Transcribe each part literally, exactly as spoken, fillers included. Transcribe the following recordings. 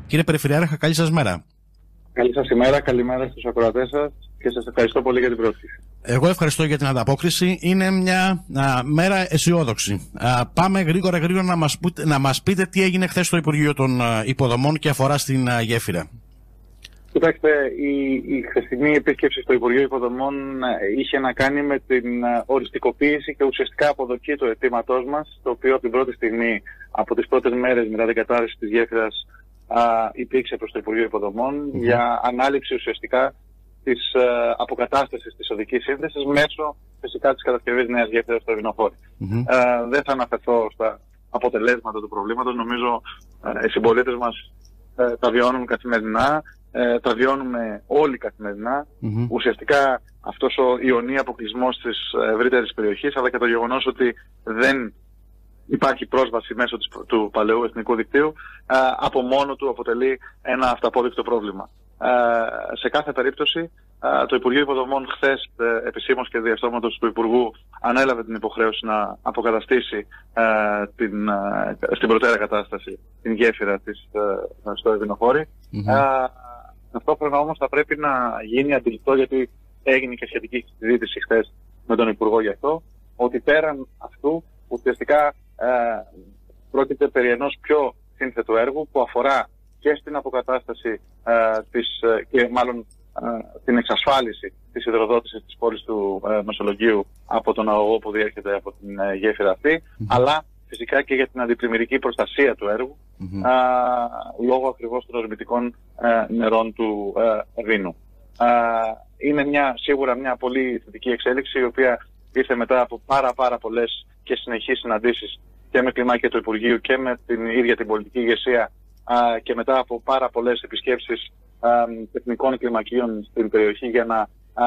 Κύριε Περιφερειάρχα, καλή σας μέρα. Καλή σας ημέρα, καλημέρα στους ακροατές σας και σας ευχαριστώ πολύ για την πρόσκληση. Εγώ ευχαριστώ για την ανταπόκριση. Είναι μια α, μέρα αισιόδοξη. Α, πάμε γρήγορα γρήγορα να μας, πούτε, να μας πείτε τι έγινε χθες στο Υπουργείο των α, Υποδομών και αφορά στην α, γέφυρα. Κοιτάξτε, η, η χθεσινή επίσκεψη στο Υπουργείο Υποδομών είχε να κάνει με την οριστικοποίηση και ουσιαστικά αποδοχή του αιτήματός μας, το οποίο από την πρώτη στιγμή, από τις πρώτες μέρες μετά την κατάρρευση της γέφυρας, α, υπήρξε προς το Υπουργείο Υποδομών mm-hmm. για ανάληψη ουσιαστικά της α, αποκατάστασης της οδικής σύνδεσης μέσω φυσικά της κατασκευής νέας γέφυρας στο Ευηνοχώρι. Mm-hmm. Α, δεν θα αναφερθώ στα αποτελέσματα του προβλήματος. Νομίζω α, οι συμπολίτες μας α, τα βιώνουν καθημερινά. Ε, τα βιώνουμε όλοι καθημερινά. Mm-hmm. Ουσιαστικά αυτός ο ιονή αποκλεισμός της ευρύτερης περιοχής, αλλά και το γεγονός ότι δεν υπάρχει πρόσβαση μέσω της, του παλαιού εθνικού δικτύου, ε, από μόνο του αποτελεί ένα αυταπόδεικτο πρόβλημα. Ε, σε κάθε περίπτωση, ε, το Υπουργείο Υποδομών χθες ε, επισήμως και διαστόματος του Υπουργού ανέλαβε την υποχρέωση να αποκαταστήσει ε, την, ε, στην προτέρα κατάσταση την γέφυρα της ε, στο Ευηνοχώρι. Mm-hmm. Ε, Ταυτόχρονα όμως θα πρέπει να γίνει αντιληπτό, γιατί έγινε και σχετική συζήτηση χθες με τον Υπουργό γι' αυτό, ότι πέραν αυτού ουσιαστικά ε, πρόκειται περί ενός πιο σύνθετου έργου που αφορά και στην αποκατάσταση ε, της, και μάλλον ε, την εξασφάλιση της υδροδότησης της πόλης του ε, Μεσολογγίου από τον αγωγό που διέρχεται από την ε, γέφυρα αυτή, mm-hmm. αλλά φυσικά και για την αντιπλημμυρική προστασία του έργου, mm-hmm. α, λόγω ακριβώς των ορμητικών α, νερών του α, Ρήνου. Α, είναι μια, σίγουρα μια πολύ θετική εξέλιξη, η οποία ήρθε μετά από πάρα πάρα πολλές και συνεχείς συναντήσεις και με κλιμάκια του Υπουργείου και με την ίδια την πολιτική ηγεσία, α, και μετά από πάρα πολλές επισκέψεις α, τεχνικών κλιμακίων στην περιοχή για να α,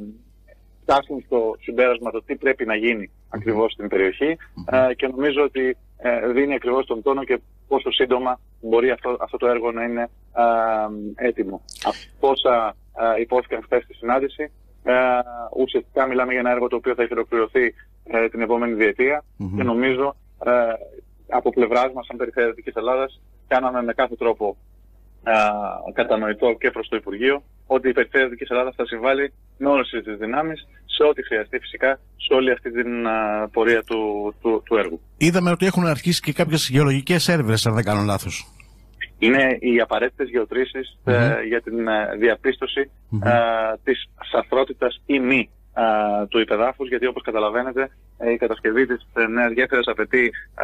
φτάσουν στο συμπέρασμα το τι πρέπει να γίνει ακριβώς στην περιοχή, mm-hmm. ε, και νομίζω ότι ε, δίνει ακριβώς τον τόνο και πόσο σύντομα μπορεί αυτό, αυτό το έργο να είναι ε, έτοιμο. Από όσα ε, υπόθηκαν χθες στη συνάντηση, ε, ουσιαστικά μιλάμε για ένα έργο το οποίο θα έχει ολοκληρωθεί ε, την επόμενη διετία, mm-hmm. και νομίζω ε, από πλευράς μας, σαν Περιφέρεια Δυτικής Ελλάδας, κάναμε με κάθε τρόπο ε, κατανοητό και προς το Υπουργείο ότι η Περιφέρεια Δυτικής Ελλάδας θα συμβάλλει με όλες τις δυνάμεις σε ό,τι χρειαστεί φυσικά σε όλη αυτή την α, πορεία του, του, του έργου. Είδαμε ότι έχουν αρχίσει και κάποιες γεωλογικές έρευνες, αν δεν κάνω λάθος. Είναι οι απαραίτητες γεωτρήσεις mm-hmm. ε, για την ε, διαπίστωση mm-hmm. ε, της σαθρότητας ή μη ε, του υπεδάφους, γιατί όπως καταλαβαίνετε ε, η κατασκευή της ε, νέας γέφυρας απαιτεί ε,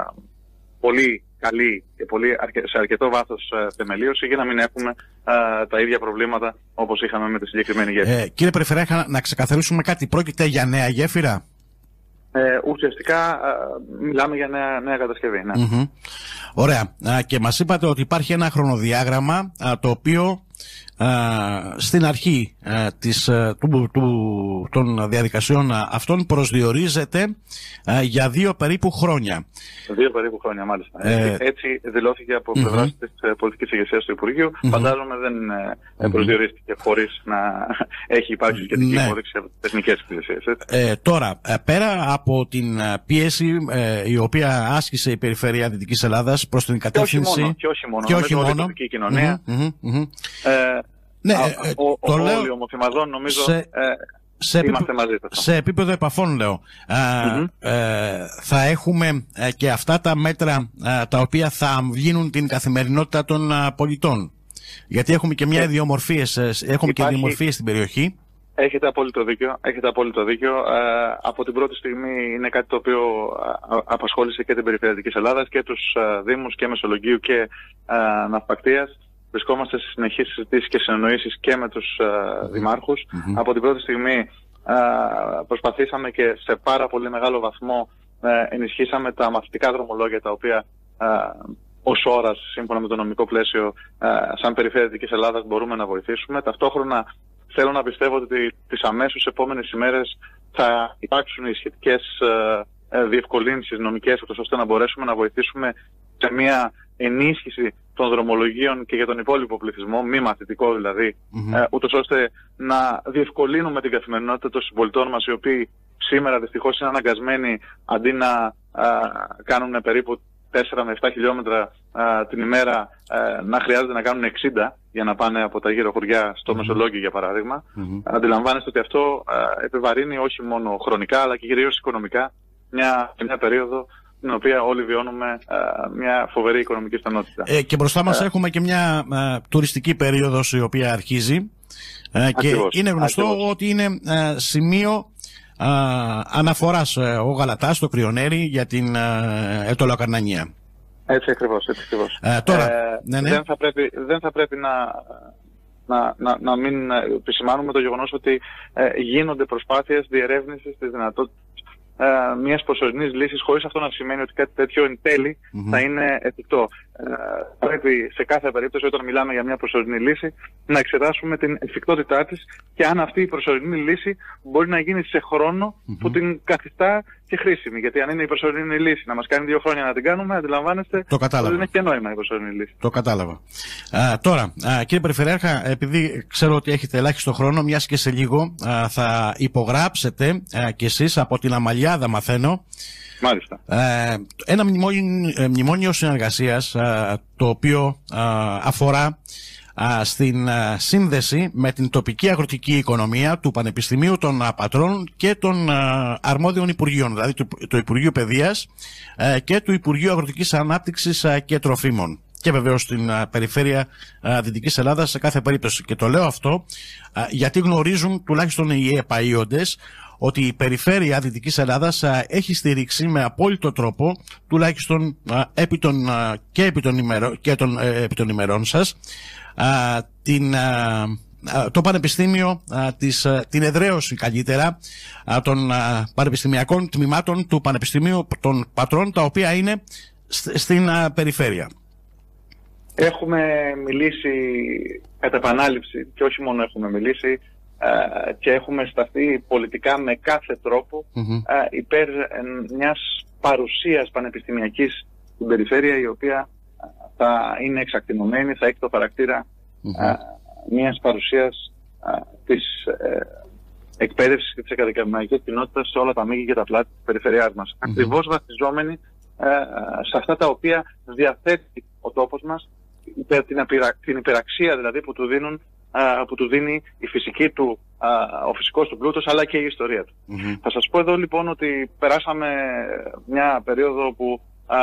πολύ καλή και πολύ αρκε... σε αρκετό βάθος ε, θεμελίωση, για να μην έχουμε ε, τα ίδια προβλήματα όπως είχαμε με τη συγκεκριμένη γέφυρα. Ε, κύριε Περιφερειάρχα, να ξεκαθαρίσουμε κάτι. Πρόκειται για νέα γέφυρα? Ε, ουσιαστικά ε, μιλάμε για νέα, νέα κατασκευή. Ναι. Mm-hmm. Ωραία. Α, και μας είπατε ότι υπάρχει ένα χρονοδιάγραμμα α, το οποίο α, στην αρχή α, της, α, του, του, των διαδικασιών α, αυτών προσδιορίζεται α, για δύο περίπου χρόνια. Δύο περίπου χρόνια, μάλιστα. Ε, Έτσι δηλώθηκε από mm-hmm. πλευράς της πολιτικής ηγεσίας του Υπουργείου. Mm-hmm. Φαντάζομαι δεν mm-hmm. προσδιορίστηκε χωρίς να έχει υπάρξει σχετική ναι. υπόδειξη από τις εθνικές υπηρεσίες. Ε, τώρα, πέρα από την πίεση ε, η οποία άσκησε η Περιφέρεια Δυτικής Ελλάδας προς την κατεύθυνση. Και όχι μόνο. Και όχι μόνο. Με την τοπική κοινωνία. Mm-hmm. Mm-hmm. Ε, ναι, α, ε, ο, το ο, λέω... όλοι οι ομοθυμαδών νομίζω σε... ε, Σε είμαστε επίπεδο, μαζί. σε επίπεδο επαφών λέω, mm-hmm. ε, θα έχουμε ε, και αυτά τα μέτρα ε, τα οποία θα βγίνουν την καθημερινότητα των ε, πολιτών, γιατί έχουμε και μια ιδιομορφίες, ε, έχουμε Υπάρχει... και ιδιομορφίες στην περιοχή. Έχετε απόλυτο δίκιο. Έχετε απόλυτο δίκιο. Ε, από την πρώτη στιγμή είναι κάτι το οποίο α, απασχόλησε και την Περιφέρεια Δυτικής Ελλάδας και τους α, Δήμους και Μεσολογγίου και α, Ναυπακτείας. Βρισκόμαστε σε συνεχείς συζητήσεις και συνεννοήσεις και με τους uh, δημάρχους. Mm-hmm. Από την πρώτη στιγμή uh, προσπαθήσαμε και σε πάρα πολύ μεγάλο βαθμό uh, ενισχύσαμε τα μαθητικά δρομολόγια, τα οποία uh, ως ώρας, σύμφωνα με το νομικό πλαίσιο, uh, σαν Περιφέρεια Δυτικής Ελλάδας μπορούμε να βοηθήσουμε. Ταυτόχρονα θέλω να πιστεύω ότι τις αμέσως επόμενες ημέρες θα υπάρξουν οι σχετικές uh, διευκολύνσεις νομικές, ώστε να μπορέσουμε να βοηθήσουμε σε μια ενίσχυση των δρομολογίων και για τον υπόλοιπο πληθυσμό, μη μαθητικό δηλαδή, mm-hmm. ε, ούτως ώστε να διευκολύνουμε την καθημερινότητα των συμπολιτών μας, οι οποίοι σήμερα δυστυχώς είναι αναγκασμένοι, αντί να α, κάνουν περίπου τέσσερα με επτά χιλιόμετρα α, την ημέρα α, να χρειάζεται να κάνουν εξήντα για να πάνε από τα γύρω χωριά στο mm-hmm. Μεσολόγγι, για παράδειγμα. Mm-hmm. Αντιλαμβάνεστε ότι αυτό α, επιβαρύνει όχι μόνο χρονικά αλλά και κυρίως οικονομικά μια, μια περίοδο την οποία όλοι βιώνουμε α, μια φοβερή οικονομική στενότητα. Ε, και μπροστά μας ε, έχουμε και μια α, τουριστική περίοδος η οποία αρχίζει ε, και είναι γνωστό ακριβώς. ότι είναι α, σημείο α, αναφοράς α, ο Γαλατάς, το Κρυονέρι, για την Αιτωλοκαρνανία. Έτσι ακριβώς, έτσι ακριβώς. Ε, τώρα, ε, ναι, ναι. Δεν, θα πρέπει, δεν θα πρέπει να, να, να, να μην επισημάνουμε το γεγονός ότι ε, γίνονται προσπάθειες διερεύνησης της δυνατότητας ε, μιας προσωρινής λύσης, χωρίς αυτό να σημαίνει ότι κάτι τέτοιο εν τέλει mm-hmm. θα είναι εφικτό. Ε, πρέπει σε κάθε περίπτωση, όταν μιλάμε για μια προσωρινή λύση, να εξετάσουμε την εφικτότητά της και αν αυτή η προσωρινή λύση μπορεί να γίνει σε χρόνο mm-hmm. που την καθιστά και χρήσιμη. Γιατί αν είναι η προσωρινή λύση να μας κάνει δύο χρόνια να την κάνουμε, αντιλαμβάνεστε ότι δεν έχει και νόημα η προσωρινή λύση. Το κατάλαβα. Α, τώρα, α, κύριε Περιφερειάρχα, επειδή ξέρω ότι έχετε ελάχιστο χρόνο, μιας και σε λίγο α, θα υπογράψετε α, κι εσείς από την Αμαλιάδα, μαθαίνω. Μάλιστα. Ε, ένα μνημόνιο, μνημόνιο συνεργασίας α, το οποίο α, αφορά α, στην α, σύνδεση με την τοπική αγροτική οικονομία του Πανεπιστημίου των Πατρών και των α, αρμόδιων Υπουργείων, δηλαδή του, του Υπουργείου Παιδείας α, και του Υπουργείου Αγροτικής Ανάπτυξης α, και Τροφίμων. Και βεβαίως στην α, περιφέρεια α, Δυτικής Ελλάδας σε κάθε περίπτωση. Και το λέω αυτό α, γιατί γνωρίζουν τουλάχιστον οι επαΐοντες ότι η περιφέρεια Δυτικής Ελλάδας α, έχει στηρίξει με απόλυτο τρόπο, τουλάχιστον α, επί των, α, και, επί των, ημερο, και των, ε, επί των ημερών σας, α, την, α, α, το Πανεπιστήμιο, α, της, α, την εδραίωση καλύτερα α, των α, πανεπιστημιακών τμήματων του Πανεπιστημίου των Πατρών, τα οποία είναι st, στην α, περιφέρεια. Έχουμε μιλήσει κατά επανάληψη και όχι μόνο έχουμε μιλήσει, Uh, και έχουμε σταθεί πολιτικά με κάθε τρόπο mm-hmm. uh, υπέρ uh, μιας παρουσίας πανεπιστημιακής στην περιφέρεια, η οποία uh, θα είναι εξακτηνωμένη, θα έχει το χαρακτήρα mm-hmm. uh, μιας παρουσίας uh, της uh, εκπαίδευσης και της ακαδημαϊκής κοινότητας σε όλα τα μήκη και τα πλάτη της περιφερειάς μας. Mm-hmm. Ακριβώς βασιζόμενοι uh, σε αυτά τα οποία διαθέτει ο τόπος μας, την, απειρα, την υπεραξία δηλαδή που του δίνουν που του δίνει η φυσική του, ο φυσικός του πλούτος, αλλά και η ιστορία του. Mm-hmm. Θα σας πω εδώ λοιπόν ότι περάσαμε μια περίοδο που α,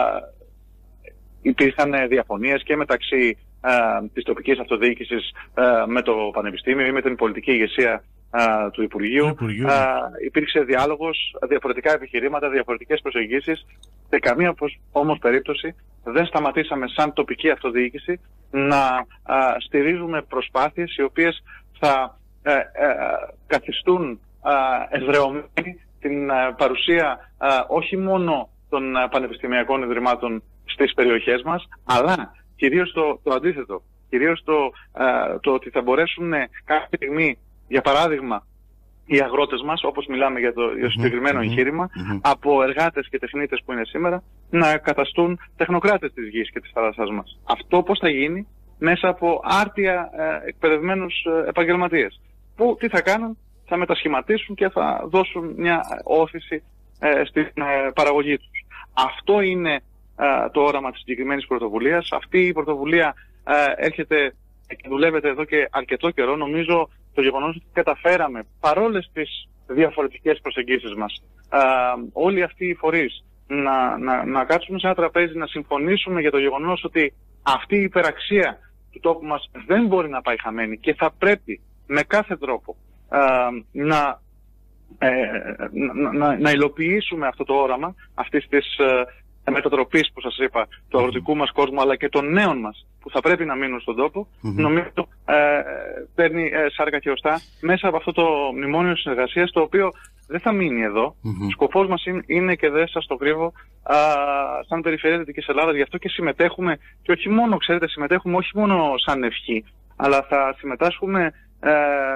υπήρχαν διαφωνίες και μεταξύ α, της τοπικής αυτοδιοίκησης α, με το Πανεπιστήμιο ή με την πολιτική ηγεσία α, του Υπουργείου. Υπουργείου. Α, υπήρξε διάλογος, διαφορετικά επιχειρήματα, διαφορετικές προσεγγίσεις. Σε καμία όμως περίπτωση δεν σταματήσαμε σαν τοπική αυτοδιοίκηση να α, στηρίζουμε προσπάθειες οι οποίες θα ε, ε, καθιστούν εδραιωμένη την α, παρουσία α, όχι μόνο των α, πανεπιστημιακών ιδρυμάτων στις περιοχές μας, αλλά κυρίως το, το αντίθετο. Κυρίως το, α, το ότι θα μπορέσουν κάποια στιγμή, για παράδειγμα, οι αγρότες μας, όπως μιλάμε για το, για το συγκεκριμένο mm-hmm. εγχείρημα, mm-hmm. από εργάτες και τεχνίτες που είναι σήμερα, να καταστούν τεχνοκράτες της γης και της θάλασσας μας. Αυτό πώς θα γίνει? Μέσα από άρτια ε, εκπαιδευμένους ε, επαγγελματίες. Που τι θα κάνουν? Θα μετασχηματίσουν και θα δώσουν μια όθηση ε, στην ε, παραγωγή τους. Αυτό είναι ε, το όραμα της συγκεκριμένης πρωτοβουλίας. Αυτή η πρωτοβουλία ε, έρχεται και δουλεύεται εδώ και αρκετό καιρό. Νομίζω το γεγονός ότι καταφέραμε, παρόλες τις διαφορετικές προσεγγίσεις μας, α, όλοι αυτοί οι φορείς να, να, να κάτσουμε σε ένα τραπέζι, να συμφωνήσουμε για το γεγονός ότι αυτή η υπεραξία του τόπου μας δεν μπορεί να πάει χαμένη και θα πρέπει με κάθε τρόπο α, να, ε, να, να, να υλοποιήσουμε αυτό το όραμα αυτής της ε, μετατροπής που σας είπα, του αγροτικού μας κόσμου, αλλά και των νέων μας που θα πρέπει να μείνουν στον τόπο, mm-hmm. νομίζω ε, παίρνει ε, σάρκα και οστά μέσα από αυτό το μνημόνιο συνεργασίας, το οποίο δεν θα μείνει εδώ. Mm-hmm. Σκοπός μας είναι, είναι και δεν σας το κρύβω, α, σαν περιφέρεια Δυτικής Ελλάδας, γι' αυτό και συμμετέχουμε, και όχι μόνο, ξέρετε, συμμετέχουμε όχι μόνο σαν ευχή, αλλά θα συμμετάσχουμε ε,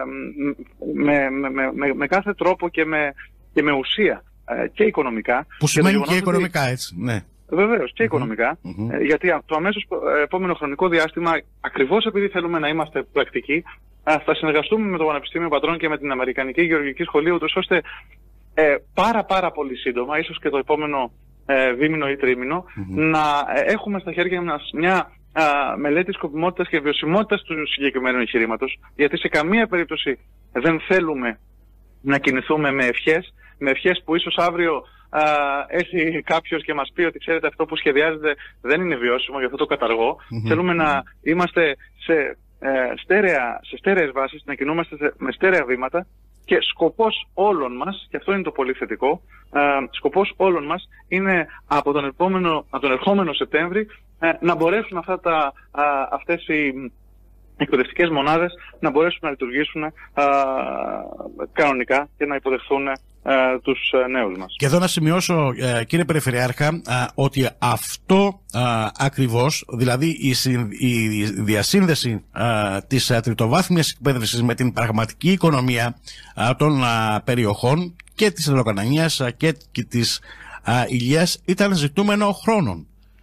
με, με, με, με κάθε τρόπο και με, και με ουσία ε, και οικονομικά. Που σημαίνει και, και οικονομικά, ότι... έτσι, ναι. Βεβαίως και mm-hmm. οικονομικά, mm-hmm. Ε, γιατί το αμέσως επόμενο χρονικό διάστημα, ακριβώς επειδή θέλουμε να είμαστε πρακτικοί, θα συνεργαστούμε με το Πανεπιστήμιο Πατρών και με την Αμερικανική Γεωργική Σχολή, ούτως ώστε ε, πάρα πάρα πολύ σύντομα, ίσως και το επόμενο ε, δίμηνο ή τρίμηνο, mm-hmm. να έχουμε στα χέρια μας μια α, μελέτη σκοπιμότητας και βιωσιμότητας του συγκεκριμένου εγχειρήματος, γιατί σε καμία περίπτωση δεν θέλουμε να κινηθούμε με ευχές, με ευχές που ίσως αύριο α, έρθει κάποιος και μας πει ότι ξέρετε αυτό που σχεδιάζεται δεν είναι βιώσιμο, γι' αυτό το καταργώ. Mm-hmm. Θέλουμε να είμαστε σε, ε, στέρεα, σε στέρεες βάσεις, να κινούμαστε σε, με στέρεα βήματα, και σκοπός όλων μας, και αυτό είναι το πολύ θετικό, ε, σκοπός όλων μας είναι από τον, επόμενο, από τον ερχόμενο Σεπτέμβρη ε, να μπορέσουν αυτά τα, α, αυτές οι εκπαιδευτικές μονάδες να μπορέσουν να λειτουργήσουν α, κανονικά και να υποδεχθούν α, τους νέους μας. Και εδώ να σημειώσω, ε, κύριε Περιφερειάρχα, α, ότι αυτό α, ακριβώς, δηλαδή η, συν, η διασύνδεση α, της α, τριτοβάθμιας εκπαίδευσης με την πραγματική οικονομία α, των α, περιοχών και της Δωλοκανανίας και, και της α, Ηλίας ήταν ζητούμενο χρόνων.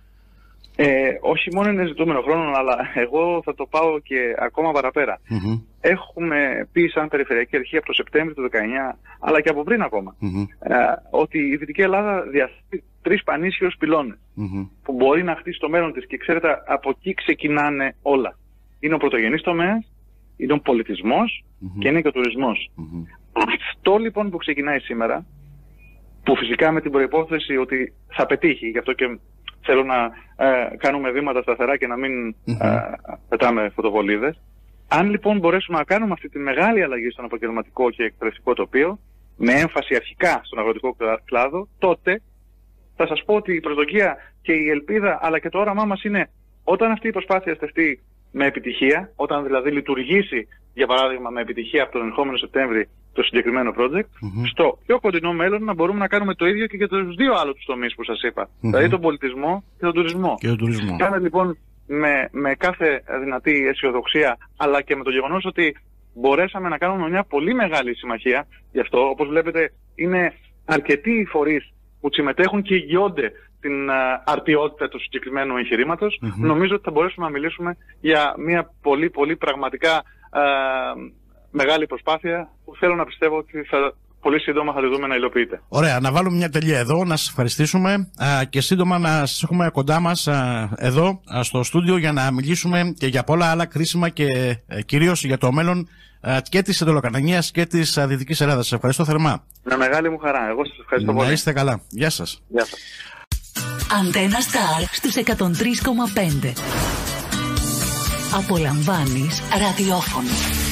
Ε, όχι μόνο είναι ζητούμενο χρόνο, αλλά εγώ θα το πάω και ακόμα παραπέρα. Mm-hmm. Έχουμε πει σαν Περιφερειακή Αρχή από το Σεπτέμβριο του δεκαεννιά, αλλά και από πριν ακόμα, mm-hmm. ε, ότι η Δυτική Ελλάδα διαθέτει τρεις πανίσχυρους πυλώνες mm-hmm. που μπορεί να χτίσει το μέλλον της, και ξέρετε από εκεί ξεκινάνε όλα. Είναι ο πρωτογενής τομέας, είναι ο πολιτισμός mm-hmm. και είναι και ο τουρισμός. Mm-hmm. Αυτό λοιπόν που ξεκινάει σήμερα, που φυσικά με την προϋπόθεση ότι θα πετύχει, γι' αυτό και θέλω να ε, κάνουμε βήματα σταθερά και να μην mm-hmm. ε, πετάμε φωτοβολίδες. Αν λοιπόν μπορέσουμε να κάνουμε αυτή τη μεγάλη αλλαγή στον επαγγελματικό και εκπαιδευτικό τοπίο, με έμφαση αρχικά στον αγροτικό κλάδο, τότε θα σας πω ότι η προσδοκία και η ελπίδα αλλά και το όραμά μας είναι, όταν αυτή η προσπάθεια στεφτεί με επιτυχία, όταν δηλαδή λειτουργήσει για παράδειγμα με επιτυχία από τον ερχόμενο Σεπτέμβρη το συγκεκριμένο project, mm-hmm. στο πιο κοντινό μέλλον να μπορούμε να κάνουμε το ίδιο και για τους δύο άλλους τομείς που σας είπα. Mm-hmm. Δηλαδή τον πολιτισμό και τον τουρισμό. Και τον τουρισμό. Κάνε λοιπόν με, με κάθε δυνατή αισιοδοξία, αλλά και με το γεγονός ότι μπορέσαμε να κάνουμε μια πολύ μεγάλη συμμαχία. Γι' αυτό, όπως βλέπετε, είναι αρκετοί οι φορείς που συμμετέχουν και υγιώνται την α, αρτιότητα του συγκεκριμένου εγχειρήματος. Mm-hmm. Νομίζω ότι θα μπορέσουμε να μιλήσουμε για μια πολύ πολύ πραγματικά α, μεγάλη προσπάθεια που θέλω να πιστεύω ότι θα, πολύ σύντομα θα τη δούμε να υλοποιείται. Ωραία, να βάλουμε μια τελεία εδώ, να σας ευχαριστήσουμε α, και σύντομα να σας έχουμε κοντά μας α, εδώ α, στο στούντιο για να μιλήσουμε και για πολλά άλλα κρίσιμα και ε, κυρίως για το μέλλον α, και της Δωλοκανανίας και της α, Δυτικής Ελλάδας. Σας ευχαριστώ θερμά. Με μεγάλη μου χαρά. Εγώ σας ευχαριστώ να πολύ. Να είστε καλά. Γεια σας. Γεια σας. Αντένα Σταρ στους εκατόν τρία κόμμα πέντε. Απολαμβάνεις ραδιόφωνο.